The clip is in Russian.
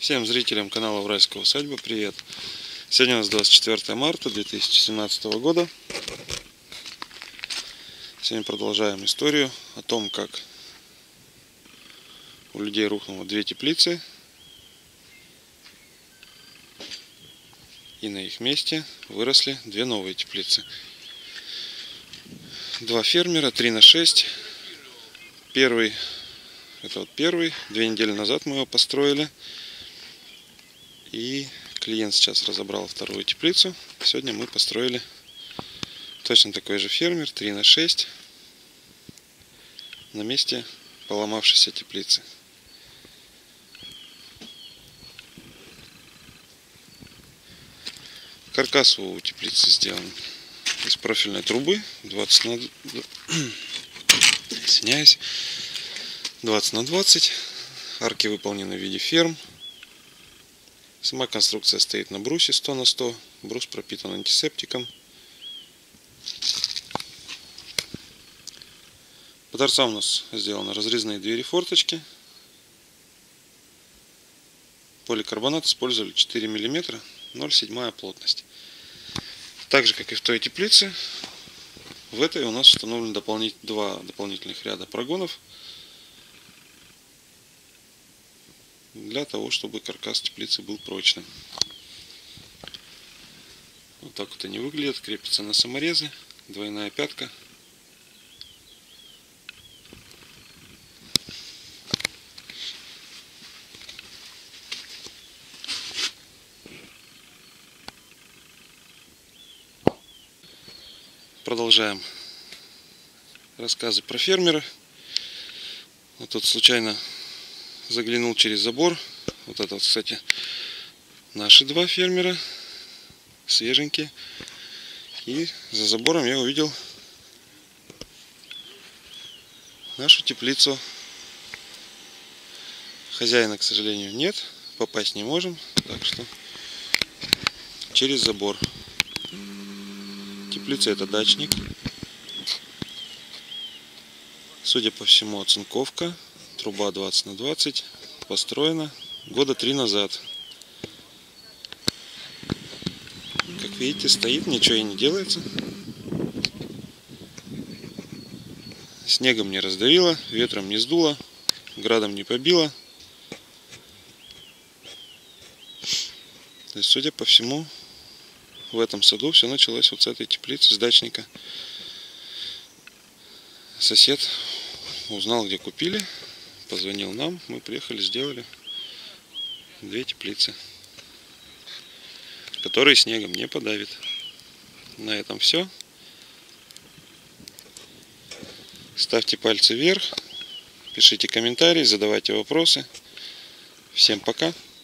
Всем зрителям канала Уральская усадьба привет! Сегодня у нас 24 марта 2017 года. Сегодня продолжаем историю о том, как у людей рухнуло две теплицы, и на их месте выросли две новые теплицы. Два фермера, 3/6. Первый, это вот первый, 2 недели назад мы его построили. И клиент сейчас разобрал вторую теплицу. Сегодня мы построили точно такой же фермер, 3/6, на месте поломавшейся теплицы. Каркас у теплицы сделан из профильной трубы 20 на 20. Арки выполнены в виде ферм. Сама конструкция стоит на брусе 100 на 100. Брус пропитан антисептиком. По торцам у нас сделаны разрезные двери-форточки. Поликарбонат использовали 4 мм, 0,7 плотность. Так же, как и в той теплице, в этой у нас установлены два дополнительных ряда прогонов, для того, чтобы каркас теплицы был прочным. Вот так вот они выглядят. Крепятся на саморезы. Двойная пятка. Продолжаем рассказы про фермера. Вот тут случайно заглянул через забор. Вот это вот, кстати, наши два фермера, свеженькие. И за забором я увидел нашу теплицу. Хозяина, к сожалению, нет, попасть не можем, так что через забор. Теплица — это дачник. Судя по всему, оцинковка. Труба 20 на 20. Построена года 3 назад. Как видите, стоит, ничего и не делается. Снегом не раздавило, ветром не сдуло, градом не побило. То есть, судя по всему, в этом саду все началось вот с этой теплицы, с дачника. Сосед узнал, где купили, позвонил нам, мы приехали, сделали две теплицы, которые снегом не подавит. На этом все. Ставьте пальцы вверх, пишите комментарии, задавайте вопросы. Всем пока!